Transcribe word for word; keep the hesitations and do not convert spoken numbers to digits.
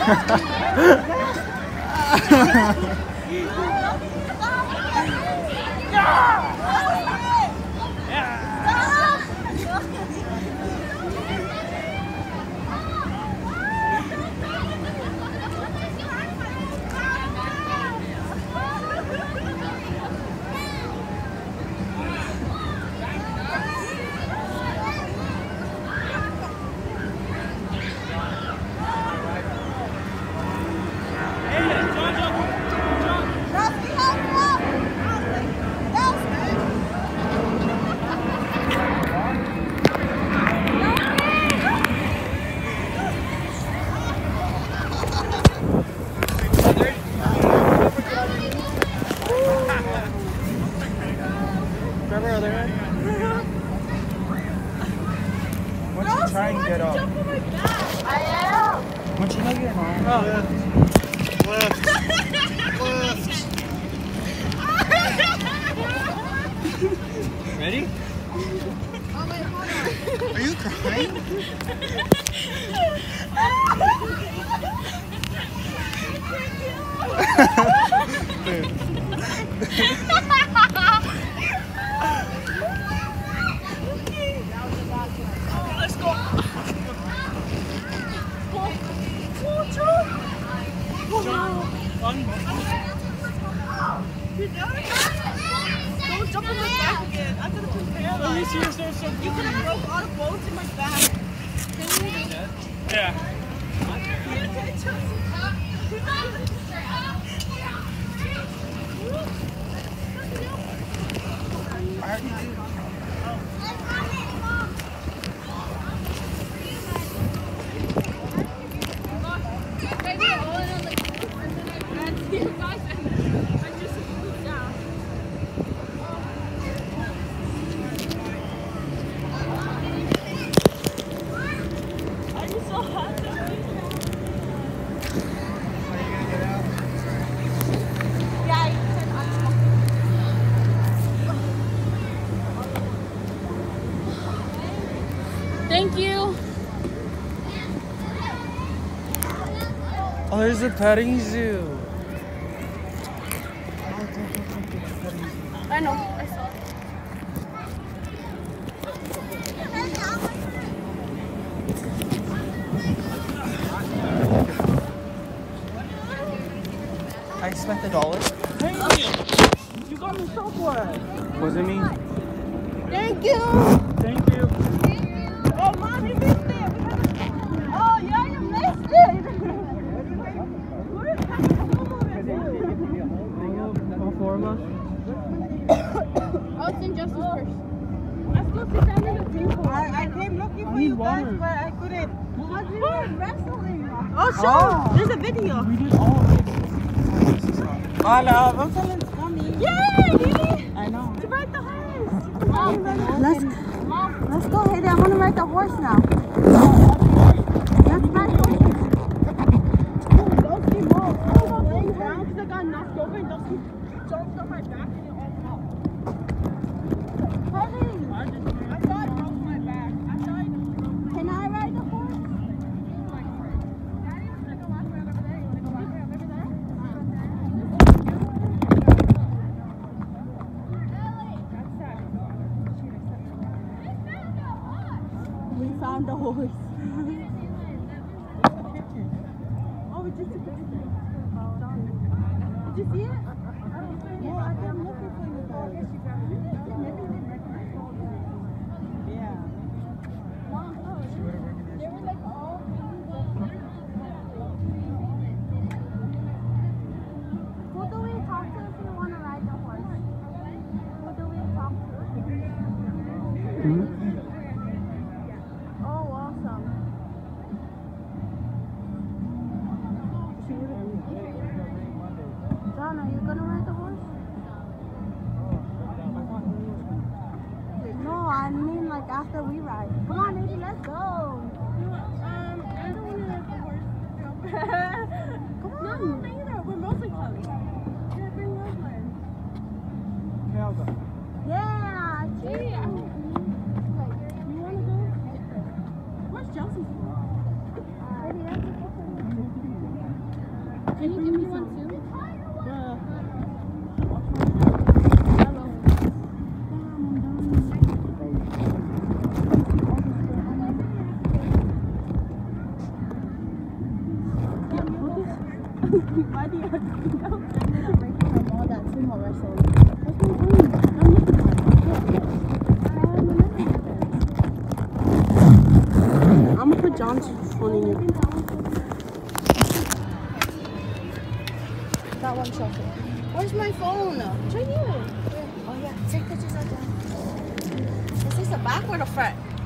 Try and get up. I am. Once you know you're home. Oh. Left. Left. Left. Ready? Oh wait, hold on. Are you crying? Let's go. Don't jump on my back again. I'm gonna prepare. Let me see yourself so you could have broke all the bones in my back. Yeah. I already do. Thank you. Oh, there's a petting zoo. I know. I saw it. I spent a dollar. Hey, you got me so wet. Was it me? Thank you. Thank you. Oh, Mom, you missed it. Oh, yeah, you missed it. All four of us? I'll send Justice first. Let's go sit down at the table. I, I came looking for you guys, but I couldn't. Because we were wrestling. Oh, sure. Oh. There's a video. We did all of it. Oh, no. I'm telling it's coming. Yay! I know. To ride the horse. Mom, Let's, Mom. let's go ahead. I want to ride the horse now. Let's ride the horse. Those came off. I was laying down because I got knocked over and those came jumped on my back and it all fell. Honey, I thought it broke my back. I thought it broke. can I ride the horse? Daddy was gonna go last way over there. You wanna go last way over there? We found the horse. Oh, we just took a picture. Did you see it? No, I kept looking for you guys. Yeah. They were like all Who do we talk to if you want to ride the horse? Who do we talk to? Hmm? Oh, awesome. John, are you gonna ride the horse? No, I mean like after we ride. Come on, baby, let's go. Um, I don't want to let the horse jump. Come on. No, me either. We're mostly close. Yeah, bring Roseland. Yeah, Gee, I don't. You want to go? Where's Chelsea's from? Uh, funny. I'm making a mall that's in more wrestling. I'm gonna put John's phone in your. That one shuffle. Where's my phone? It's right here. Oh yeah, take pictures of that. Is this the back or the front?